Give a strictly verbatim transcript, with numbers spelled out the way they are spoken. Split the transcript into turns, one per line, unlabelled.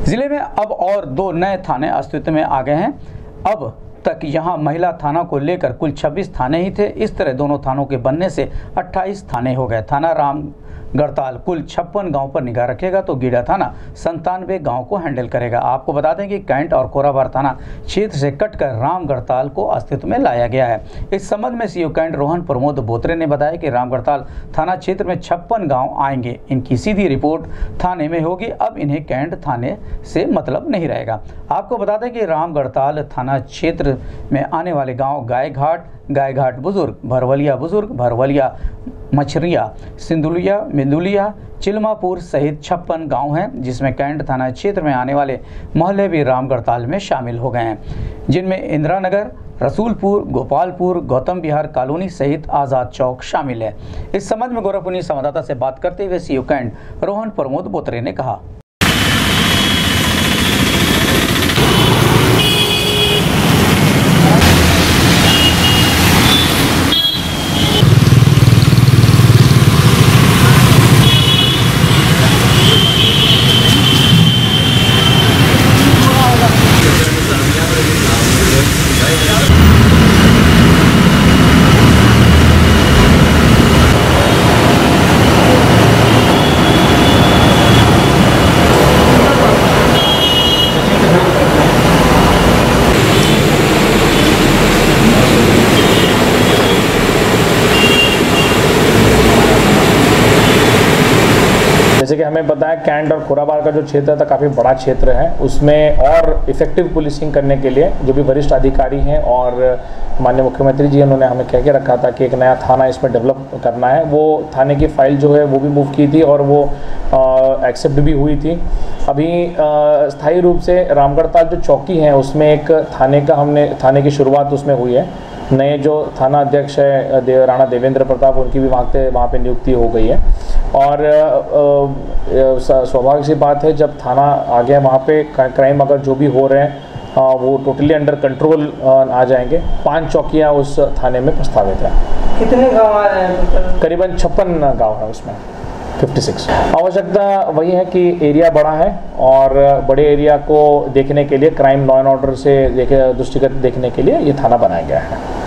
जिले में अब और दो नए थाने अस्तित्व में आ गए हैं। अब तक यहां महिला थाना को लेकर कुल छब्बीस थाने ही थे। इस तरह दोनों थानों के बनने से अट्ठाईस थाने हो गए। थाना राम गढ़ताल कुल छप्पन गांव पर निगाह रखेगा तो गीडा थाना संतानवे गांव को हैंडल करेगा। आपको बता दें कि कैंट और कोराबार थाना क्षेत्र से कटकर राम गढ़ताल को अस्तित्व में लाया गया है। इस संबंध में सीओ कैंट रोहन प्रमोद बोत्रे ने बताया कि राम गढ़ताल थाना क्षेत्र में छप्पन गाँव आएंगे। इनकी सीधी रिपोर्ट थाने में होगी। अब इन्हें कैंट थाने से मतलब नहीं रहेगा। आपको बता दें कि राम गढ़ताल थाना क्षेत्र में आने वाले गाँव गायघाट, गायघाट बुजुर्ग, भरवलिया बुजुर्ग, भरवलिया मछरिया, सिंदुलिया, मिंदुलिया, चिलमापुर सहित छप्पन गांव हैं, जिसमें कैंट थाना क्षेत्र में आने वाले मोहल्ले भी राम गढ़ताल में शामिल हो गए हैं, जिनमें इंदिरा नगर, रसूलपुर, गोपालपुर, गौतम विहार कॉलोनी सहित आज़ाद चौक शामिल है। इस संबंध में गोरखपुर संवाददाता से बात करते हुए सीओ कैंट रोहन प्रमोद बोत्रे ने कहा।
जैसे कि हमें पता है कैंट और कोराबार का जो क्षेत्र था काफ़ी बड़ा क्षेत्र है। उसमें और इफेक्टिव पुलिसिंग करने के लिए जो भी वरिष्ठ अधिकारी हैं और माननीय मुख्यमंत्री जी उन्होंने हमें कह के रखा था कि एक नया थाना इसमें डेवलप करना है। वो थाने की फाइल जो है वो भी मूव की थी और वो एक्सेप्ट भी हुई थी। अभी स्थायी रूप से रामगढ़ताल जो चौकी है उसमें एक थाने का हमने थाने की शुरुआत उसमें हुई है। नए जो थाना अध्यक्ष है देव राणा देवेंद्र प्रताप, उनकी भी वहाँ पे वहाँ पे नियुक्ति हो गई है। और सौभाग्य सी बात है जब थाना आ गया वहाँ पे क्राइम अगर जो भी हो रहे हैं वो टोटली अंडर कंट्रोल आ जाएंगे। पांच चौकियाँ उस थाने में प्रस्तावित है।
कितने गाँव आ रहे हैं?
करीबन छप्पन गाँव है उसमें, छप्पन। आवश्यकता वही है कि एरिया बड़ा है और बड़े एरिया को देखने के लिए क्राइम लॉ एंड ऑर्डर से देखे दृष्टिगत देखने के लिए ये थाना बनाया गया है।